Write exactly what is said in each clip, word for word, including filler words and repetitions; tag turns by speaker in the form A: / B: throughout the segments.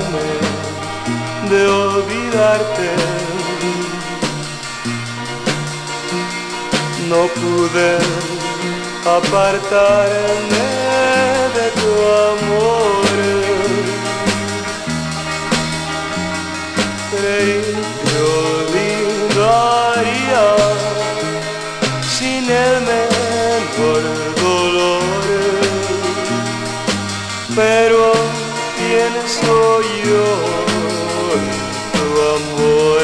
A: tratarme de olvidarte. No pude apartarme de tu amor. Creí que olvidaría sin el menor dolor, pero pienso yo en tu amor.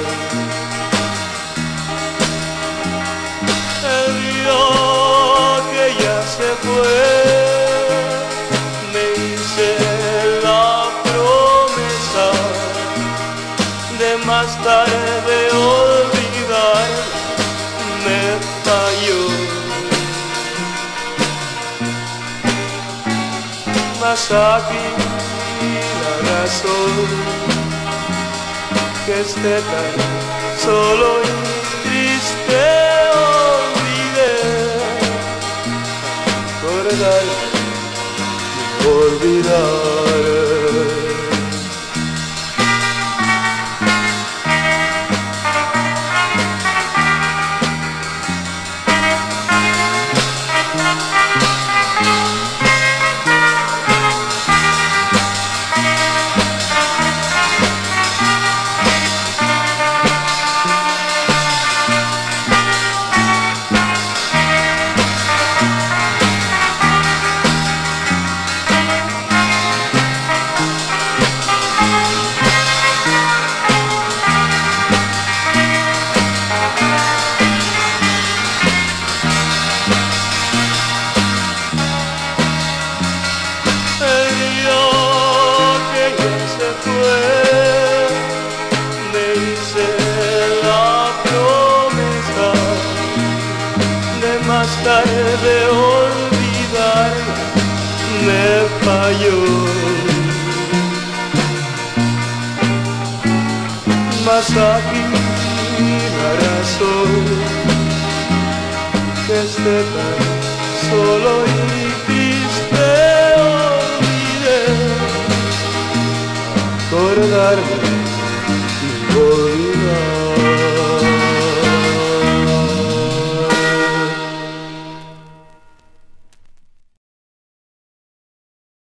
A: El día que ya se fue, me hice la promesa de más tarde olvidar, me falló. Mas aquí la razón que esté tan solo y triste olvidé recordar y olvidar. Más tarde olvidar me falló. Mas aquí la razón que esté tan solo y triste olvidé acordarme